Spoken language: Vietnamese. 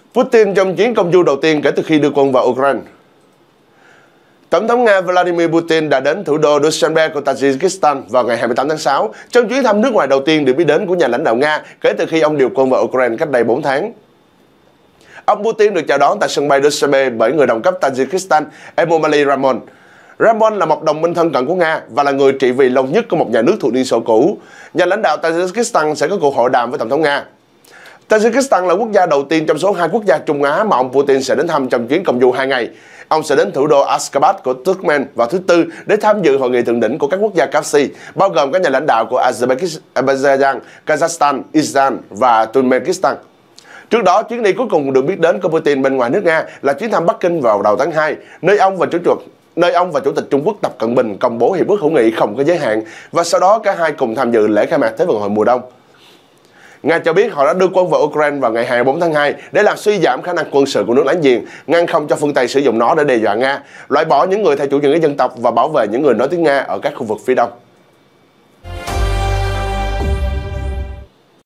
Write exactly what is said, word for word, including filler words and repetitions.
Putin trong chuyến công du đầu tiên kể từ khi đưa quân vào Ukraine. Tổng thống Nga Vladimir Putin đã đến thủ đô Dushanbe của Tajikistan vào ngày hai mươi tám tháng sáu, trong chuyến thăm nước ngoài đầu tiên được biết đến của nhà lãnh đạo Nga kể từ khi ông điều quân vào Ukraine cách đây bốn tháng. Ông Putin được chào đón tại sân bay Dushanbe bởi người đồng cấp Tajikistan Emomali Rahmon. Rahmon là một đồng minh thân cận của Nga và là người trị vì lâu nhất của một nhà nước thuộc Liên Xô cũ. Nhà lãnh đạo Tajikistan sẽ có cuộc hội đàm với Tổng thống Nga. Tajikistan là quốc gia đầu tiên trong số hai quốc gia Trung Á mà ông Putin sẽ đến thăm trong chuyến công du hai ngày. Ông sẽ đến thủ đô Ashgabat của Turkmen vào thứ Tư để tham dự hội nghị thượng đỉnh của các quốc gia Caucasus, bao gồm các nhà lãnh đạo của Azerbaijan, Kazakhstan, Iran và Turkmenistan. Trước đó, chuyến đi cuối cùng được biết đến của Putin bên ngoài nước Nga là chuyến thăm Bắc Kinh vào đầu tháng hai, nơi ông và chủ chuột nơi ông và Chủ tịch Trung Quốc Tập Cận Bình công bố hiệp ước hữu nghị không có giới hạn, và sau đó cả hai cùng tham dự lễ khai mạc Thế vận hội mùa đông. Nga cho biết họ đã đưa quân vào Ukraine vào ngày hai mươi tư tháng hai để làm suy giảm khả năng quân sự của nước láng giềng, ngăn không cho phương Tây sử dụng nó để đe dọa Nga, loại bỏ những người theo chủ nghĩa dân tộc và bảo vệ những người nói tiếng Nga ở các khu vực phía đông.